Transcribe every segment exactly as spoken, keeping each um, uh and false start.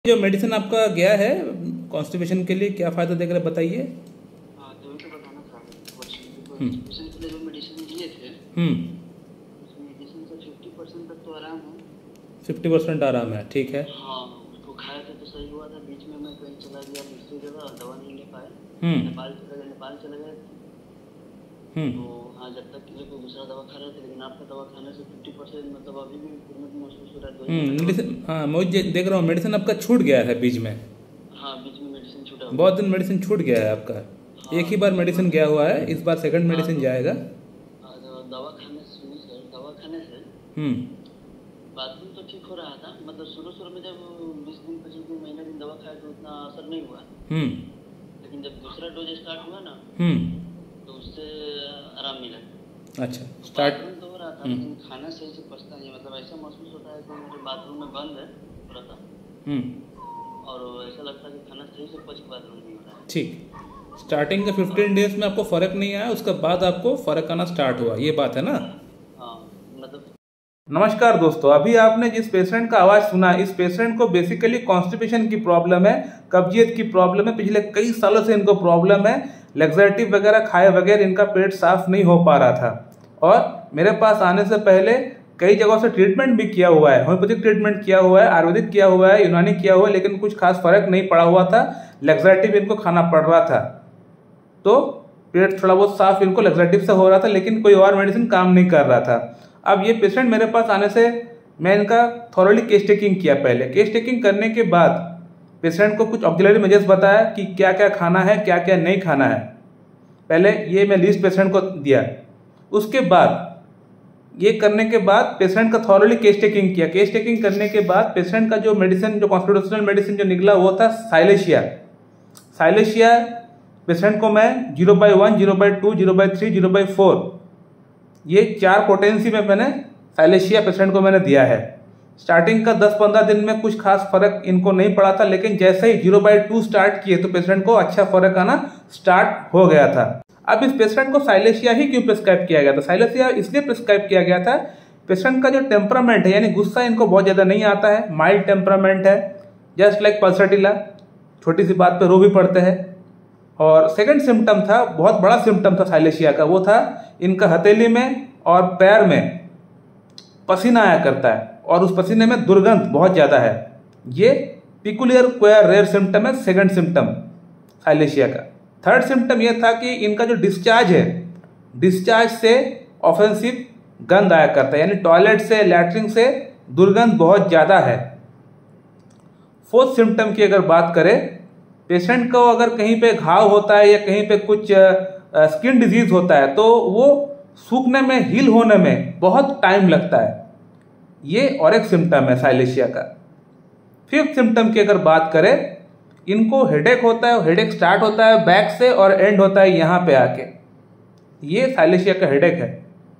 जो मेडिसिन आपका गया है कॉन्स्टिपेशन के लिए, क्या फ़ायदा देगा बताइए। हाँ तो तो बताना था हम्म कॉन्स्टिपेशन के लिए जो मेडिसिन दिए थे हम्म उस मेडिसिन से फिफ्टी परसेंट तक तो आराम है। फिफ्टी परसेंट आराम है, ठीक है। हाँ उसको खाए थे तो सही हुआ था। बीच में मैं कहीं चला गया दूसरी जगह, दवा नहीं ले पाए। हम्म नेपाल चले गए नेपाल चले गए हम्म तो हाँ जब तक ये कोई दूसरा दवा खा रहे थे, लेकिन आपका दवा खाने से फिफ्टी परसेंट मतलब अभी भी इम्प्रूवमेंट महसूस हो रहा है। तो हम्म मेडिसिन, हाँ मुझे देख रहा हूँ मेडिसिन आपका छूट गया है बीच में। हाँ बीच में मेडिसिन छूटा हुआ बहुत दिन मेडिसिन छूट गया है आपका। हाँ, एक ही बार मेडिसिन गया हुआ है, इस बार सेकंड हाँ, मेडिसिन तो, जाएगा। हाँ, तो दवा खाने से सुनिए सर, दवा खाने से हम्म बाथरूम तो ठीक हो रहा था। मतलब शुरू शुरू में जब बीस दिन पच्चीस दिन महीने दिन दवा खाया तो उतना असर नहीं हुआ, हम्म लेकिन जब दूसरा डोज स्टार्ट हुआ ना हम्म तो उससे आराम मिला। अच्छा स्टार्ट। बाथरूम तो हो रहा था लेकिन खाना सही से पचता नहीं। मतलब ऐसा महसूस होता है कि मेरे बाथरूम में बंद है थोड़ा सा, हम्म और ऐसा लगता है कि खाना सही से पच के बाथरूम नहीं हो रहा है। ठीक। स्टार्टिंग के फिफ्टीन डेज में आपको फ़र्क नहीं आया, उसके बाद आपको फ़र्क आना स्टार्ट हुआ, ये बात है ना। हाँ मतलब नमस्कार दोस्तों, अभी आपने जिस पेशेंट का आवाज़ सुना, इस पेशेंट को बेसिकली कॉन्स्टिपेशन की प्रॉब्लम है, कब्जियत की प्रॉब्लम है। पिछले कई सालों से इनको प्रॉब्लम है। लेग्जेटिव वगैरह खाए बगैर इनका पेट साफ नहीं हो पा रहा था, और मेरे पास आने से पहले कई जगहों से ट्रीटमेंट भी किया हुआ है। होम्योपैथिक ट्रीटमेंट किया हुआ है, आयुर्वेदिक किया हुआ है, यूनानी किया हुआ है, लेकिन कुछ खास फर्क नहीं पड़ा हुआ था। लेग्जेटिव इनको खाना पड़ रहा था, तो पेट थोड़ा बहुत साफ इनको लेग्जेटिव से हो रहा था, लेकिन कोई और मेडिसिन काम नहीं कर रहा था। अब ये पेशेंट मेरे पास आने से मैं इनका थॉरोली केस टेकिंग किया। पहले केस टेकिंग करने के बाद पेशेंट को कुछ ऑक्सिलरी मेजर्स बताया कि क्या क्या खाना है, क्या क्या नहीं खाना है। पहले ये मैं लिस्ट पेशेंट को दिया। उसके बाद ये करने के बाद पेशेंट का थॉरोली केस टेकिंग किया। केस टेकिंग करने के बाद पेशेंट का जो मेडिसिन, जो कॉन्स्टिट्यूशनल मेडिसिन जो निकला वो था साइलेशिया। साइलेशिया पेशेंट को मैं zero by one, zero by two, zero by three, zero by four, ये चार पोटेंसी में मैंने साइलेशिया पेशेंट को मैंने दिया है। स्टार्टिंग का दस पंद्रह दिन में कुछ खास फर्क इनको नहीं पड़ा था, लेकिन जैसे ही जीरो बाई टू स्टार्ट किए तो पेशेंट को अच्छा फर्क आना स्टार्ट हो गया था। अब इस पेशेंट को साइलेशिया ही क्यों प्रिस्क्राइब किया गया था? साइलेशिया इसलिए प्रिस्क्राइब किया गया था, पेशेंट का जो टेम्परामेंट है, यानी गुस्सा इनको बहुत ज़्यादा नहीं आता है, माइल्ड टेम्परामेंट है, जस्ट लाइक पल्सटिला, छोटी सी बात पे रो भी पड़ते हैं। और सेकंड सिम्टम था, बहुत बड़ा सिम्टम था साइलेशिया का, वो था इनका हथेली में और पैर में पसीना आया करता है, और उस पसीने में दुर्गंध बहुत ज़्यादा है। ये पिकुलियर क्वेयर रेयर सिम्टम है, सेकंड सिम्टम साइलेशिया का। थर्ड सिम्टम ये था कि इनका जो डिस्चार्ज है, डिस्चार्ज से ऑफेंसिव गंध आया करता है, यानी टॉयलेट से, लैट्रिन से दुर्गंध बहुत ज़्यादा है। फोर्थ सिम्टम की अगर बात करें, पेशेंट को अगर कहीं पे घाव होता है या कहीं पे कुछ स्किन डिजीज होता है तो वो सूखने में, हील होने में बहुत टाइम लगता है। ये और एक सिम्टम है साइलेशिया का। फिफ्थ सिम्टम की अगर बात करें, इनको हेडेक होता है। हेडेक स्टार्ट होता है बैक से और एंड होता है यहाँ पे आके, ये साइलेशिया का हेडेक है।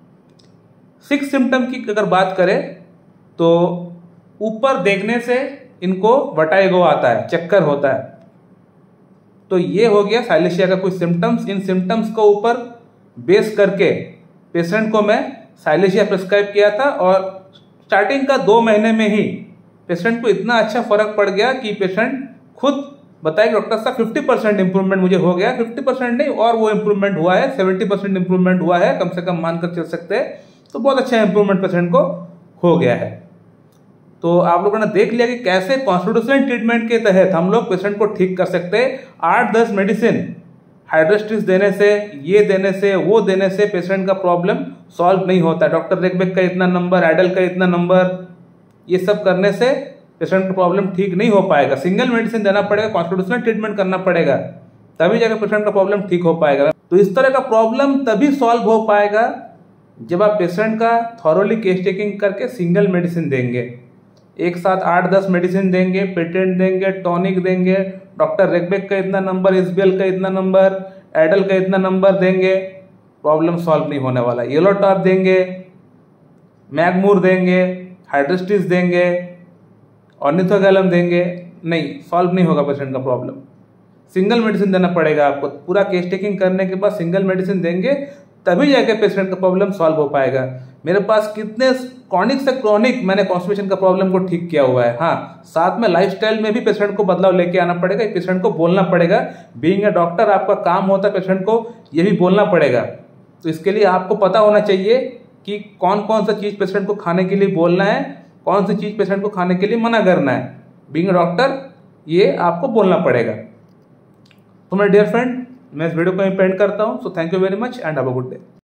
सिक्स सिम्टम की अगर बात करें तो ऊपर देखने से इनको वर्टाइगो आता है, चक्कर होता है। तो ये हो गया साइलेशिया का कुछ सिम्टम्स। इन सिम्टम्स को ऊपर बेस करके पेशेंट को मैं साइलेशिया प्रिस्क्राइब किया था, और स्टार्टिंग का दो महीने में ही पेशेंट को इतना अच्छा फर्क पड़ गया कि पेशेंट खुद बताए कि डॉक्टर साहब फिफ्टी परसेंट इंप्रूवमेंट मुझे हो गया। फिफ्टी परसेंट नहीं, और वो इंप्रूवमेंट हुआ है, सेवेंटी परसेंट इंप्रूवमेंट हुआ है, कम से कम मानकर चल सकते हैं। तो बहुत अच्छा इंप्रूवमेंट पेशेंट को हो गया है। तो आप लोगों ने देख लिया कि कैसे कॉन्स्टिट्यूशनल ट्रीटमेंट के तहत हम लोग पेशेंट को ठीक कर सकते हैं। आठ दस मेडिसिन हाइड्रोस्टिस देने से, ये देने से, वो देने से पेशेंट का प्रॉब्लम सॉल्व नहीं होता। डॉक्टर रेकबेक का इतना नंबर, एडल का इतना नंबर, ये सब करने से पेशेंट का प्रॉब्लम ठीक नहीं हो पाएगा। सिंगल मेडिसिन देना पड़ेगा, कॉन्स्टिट्यूशनल ट्रीटमेंट करना पड़ेगा, तभी जाकर पेशेंट का प्रॉब्लम ठीक हो पाएगा। तो इस तरह का प्रॉब्लम तभी सॉल्व हो पाएगा जब आप पेशेंट का थॉरोली केस टेकिंग करके सिंगल मेडिसिन देंगे। एक साथ आठ दस मेडिसिन देंगे, पेटेंट देंगे, टॉनिक देंगे, डॉक्टर रेकबेक का इतना नंबर, एसबीएल का इतना नंबर, एडल का इतना नंबर देंगे, प्रॉब्लम सॉल्व नहीं होने वाला। येलो टॉप देंगे, मैगमूर देंगे, हाइड्रोस्टिस देंगे, ऑर्निथोगैलम देंगे, नहीं, सॉल्व नहीं होगा पेशेंट का प्रॉब्लम। सिंगल मेडिसिन देना पड़ेगा आपको। पूरा केस टेकिंग करने के बाद सिंगल मेडिसिन देंगे, तभी जाके पेशेंट का प्रॉब्लम सॉल्व हो पाएगा। मेरे पास कितने क्रॉनिक से क्रॉनिक मैंने कॉन्स्टिपेशन का प्रॉब्लम को ठीक किया हुआ है। हाँ, साथ में लाइफस्टाइल में भी पेशेंट को बदलाव लेके आना पड़ेगा, पेशेंट को बोलना पड़ेगा। बीइंग ए डॉक्टर आपका काम होता है पेशेंट को ये भी बोलना पड़ेगा। तो इसके लिए आपको पता होना चाहिए कि कौन कौन सा चीज़ पेशेंट को खाने के लिए बोलना है, कौन सी चीज़ पेशेंट को खाने के लिए मना करना है। बीइंग ए डॉक्टर ये आपको बोलना पड़ेगा। तो मेरे डियर फ्रेंड, मैं इस वीडियो को एंड करता हूँ। So thank you very much and have a good day.